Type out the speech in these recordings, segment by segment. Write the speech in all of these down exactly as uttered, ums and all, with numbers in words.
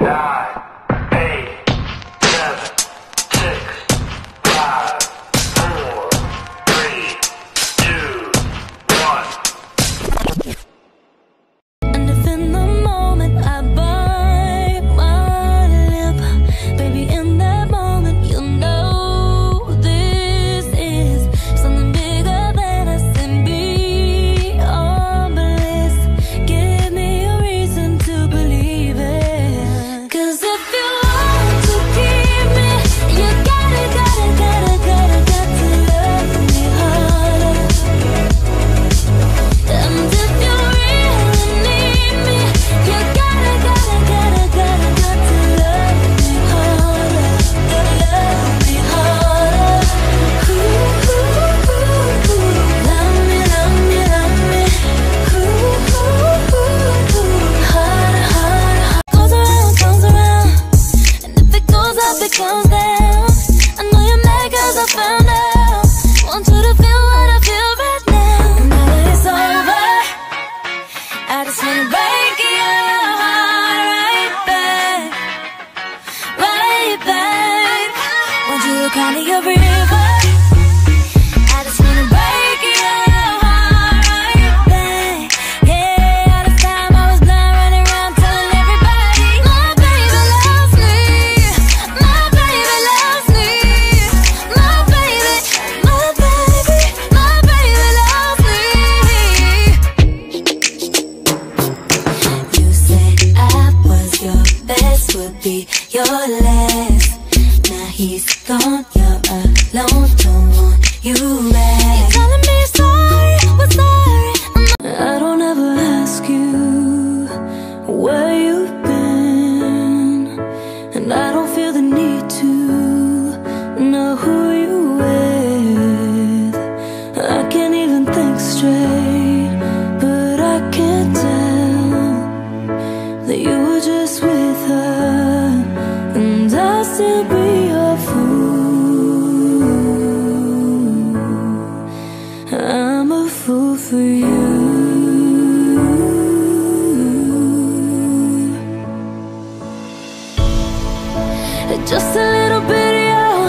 Just a little bit of your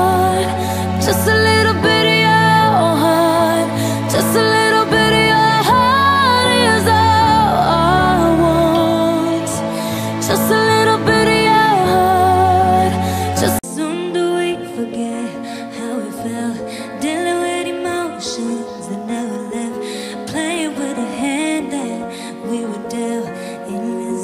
heart, just a little bit of your heart, just a little bit of your heart is all I want. Just a little bit of your heart. Just soon do we forget how it felt, dealing with emotions that never left, playing with a hand that we were dealt in this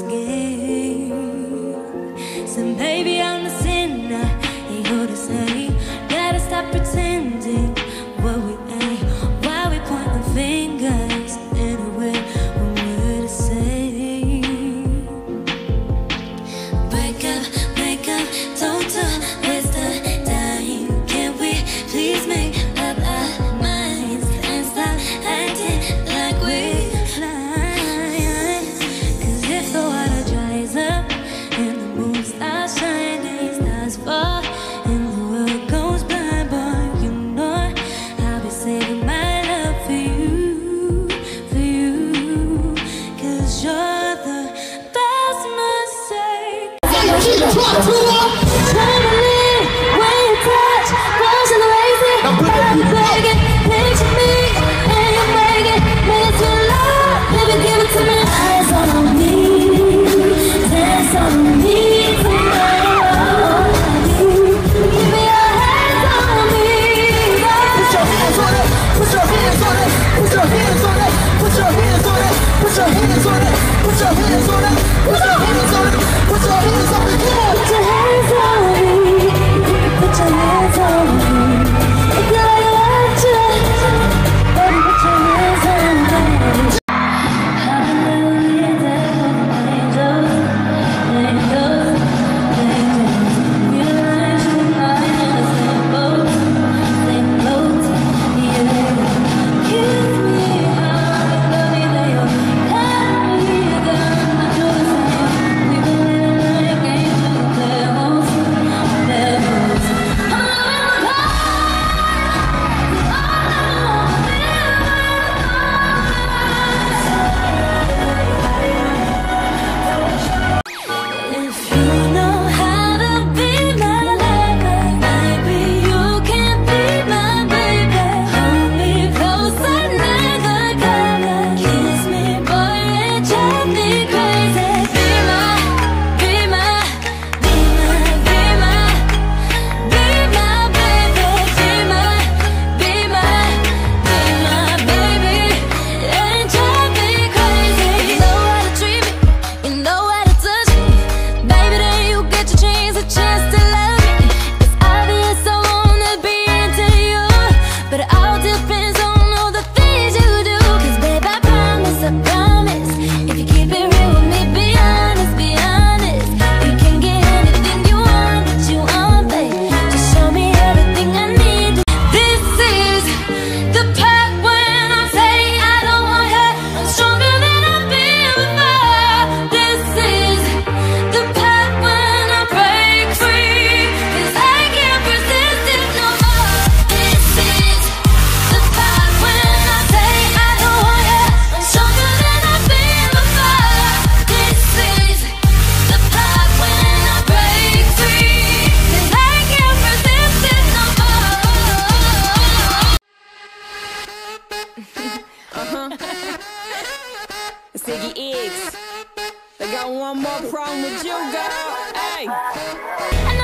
game. So baby, I'm the sinner, ain't who to say. Gotta stop pretending what we ain't. Why we pointing fingers anyway when we're the same? Break up, break up, don't waste the time. Can we please make up our minds and stop acting like we're flying? Cause if the water dries up and the moon starts shining, stars fall and the world goes blind, boy, you know I'll be saving my love for you, for you. Cause you're the best mistake. Finally, when you touch, pushing the lazy, I'm begging, picture me, and you're begging, make it love, baby, give it to me. Eyes on me, dance on me tonight. Give me your hands on me. Put your hands on it, put your hands on it, put your hands on it, put your hands on it, put your hands on it, put your hands on it, put your hands on it, put your hands on it, Put your hands on me. more problem with you, girl. Hey.